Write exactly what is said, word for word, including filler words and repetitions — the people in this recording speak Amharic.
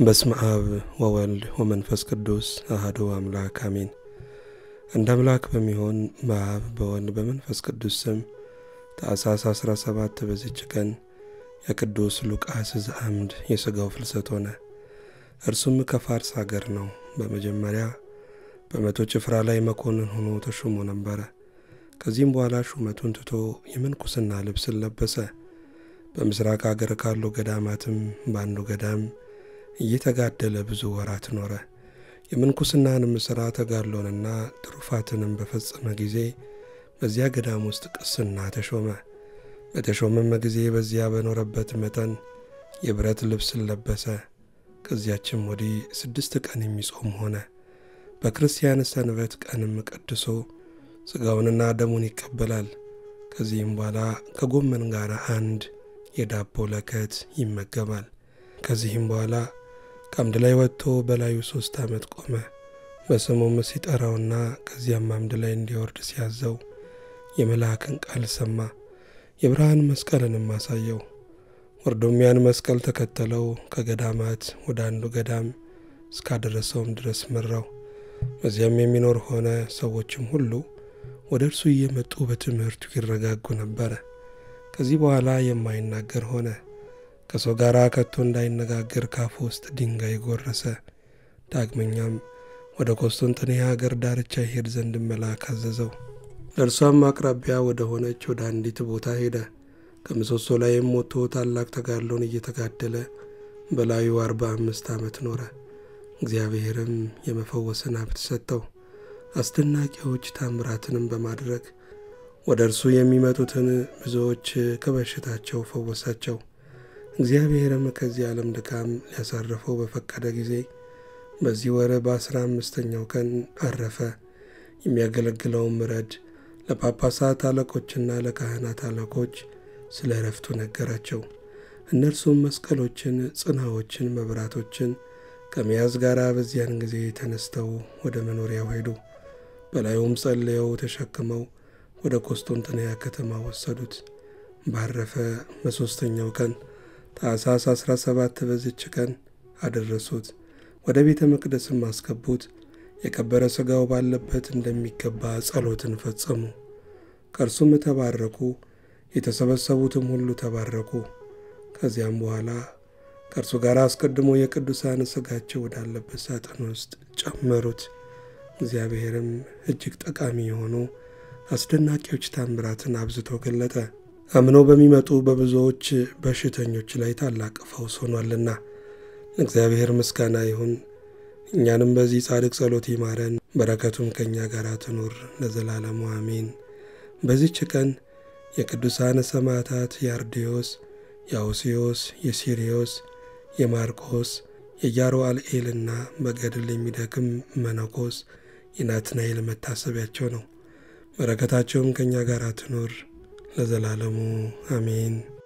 በስመ አብ ወወልድ ወመንፈስ ቅዱስ አሐዱ አምላክ አሜን። እንደ አምላክ በሚሆን በአብ በወልድ በመንፈስ ቅዱስ ስም ታኅሳስ አስራ ሰባት በዚች ቀን የቅዱስ ሉቃስ ዘአምድ የሥጋው ፍልሰት ሆነ። እርሱም ከፋርስ ሀገር ነው። በመጀመሪያ በመቶ ጭፍራ ላይ መኮንን ሆኖ ተሾሞ ነበር። ከዚህም በኋላ ሹመቱን ትቶ የምንኩስና ልብስን ለበሰ። በምስራቅ ሀገር ካሉ ገዳማትም በአንዱ ገዳም እየተጋደለ ብዙ ወራት ኖረ። የምንኩስናንም ሥራ ተጋድሎንና ትሩፋትንም በፈጸመ ጊዜ በዚያ ገዳም ውስጥ ቅስና ተሾመ። በተሾመም ጊዜ በዚያ በኖረበት መጠን የብረት ልብስን ለበሰ። ከዚያችም ወዲህ ስድስት ቀን የሚጾም ሆነ። በክርስቲያን ሰንበት ቀንም ቀድሶ ሥጋውንና ደሙን ይቀበላል። ከዚህም በኋላ ከጎመን ጋር አንድ የዳቦ ለከት ይመገባል። ከዚህም በኋላ ከአምድ ላይ ወጥቶ በላዩ ሶስት ዓመት ቆመ። በስሙም ሲጠራውና ከዚያም አምድ ላይ እንዲወርድ ሲያዘው የመልአክን ቃል ሰማ። የብርሃን መስቀልንም አሳየው። ወርዶም ያን መስቀል ተከተለው። ከገዳማት ወደ አንዱ ገዳም እስካደረሰውም ድረስ መራው። በዚያም የሚኖር ሆነ። ሰዎችም ሁሉ ወደ እርሱ እየመጡ በትምህርቱ ይረጋጉ ነበር። ከዚህ በኋላ የማይናገር ሆነ። ከሰው ጋር ከቶ እንዳይነጋገር ካፉ ውስጥ ድንጋይ ጎረሰ። ዳግመኛም ወደ ቆስጠንጥንያ ሀገር ዳርቻ ይሄድ ዘንድ መልአክ አዘዘው። ለእርሷም አቅራቢያ ወደ ሆነች ወደ አንዲት ቦታ ሄደ። ከምሰሶ ላይም ወጥቶ ታላቅ ተጋድሎን እየተጋደለ በላዩ አርባ አምስት ዓመት ኖረ። እግዚአብሔርም የመፈወስን ሀብት ሰጠው። አስደናቂዎች ታምራትንም በማድረግ ወደ እርሱ የሚመጡትን ብዙዎች ከበሽታቸው ፈወሳቸው። እግዚአብሔርም ከዚህ ዓለም ድካም ሊያሳርፈው በፈቀደ ጊዜ በዚህ ወር በአስራ አምስተኛው ቀን አረፈ። የሚያገለግለውም ረድ ለጳጳሳት አለቆችና ለካህናት አለቆች ስለ ዕረፍቱ ነገራቸው። እነርሱም መስቀሎችን፣ ጽናዎችን፣ መብራቶችን ከመያዝ ጋር በዚያን ጊዜ ተነስተው ወደ መኖሪያው ሄዱ። በላዩም ጸልየው ተሸክመው ወደ ቆስጠንጥንያ ከተማ ወሰዱት። ባረፈ በሦስተኛው ቀን ታኅሳስ አስራ ሰባት በዚች ቀን አደረሱት። ወደ ቤተ መቅደስም አስገቡት። የከበረ ሥጋው ባለበት እንደሚገባ ጸሎትን ፈጸሙ። ከእርሱም ተባረኩ። የተሰበሰቡትም ሁሉ ተባረኩ። ከዚያም በኋላ ከእርሱ ጋር አስቀድሞ የቅዱሳን ሥጋቸው ወዳለበት ሳጥን ውስጥ ጨመሩት። እግዚአብሔርም እጅግ ጠቃሚ የሆኑ አስደናቂዎች ታምራትን አብዝቶ ገለጠ። አምነው በሚመጡ በብዙዎች በሽተኞች ላይ ታላቅ ፈውስ ሆኗልና እግዚአብሔር ምስጋና ይሁን። እኛንም በዚህ ጻድቅ ጸሎት ይማረን፣ በረከቱም ከእኛ ጋር ትኑር ለዘላለሙ አሜን። በዚች ቀን የቅዱሳን ሰማዕታት የአርድዮስ፣ የአውስዮስ፣ የሲሪዮስ፣ የማርቆስ፣ የያሮአልኤልና በገድል የሚደክም መነኮስ የናትናኤል መታሰቢያቸው ነው። በረከታቸውም ከእኛ ጋር ትኑር ለዘላለሙ አሜን።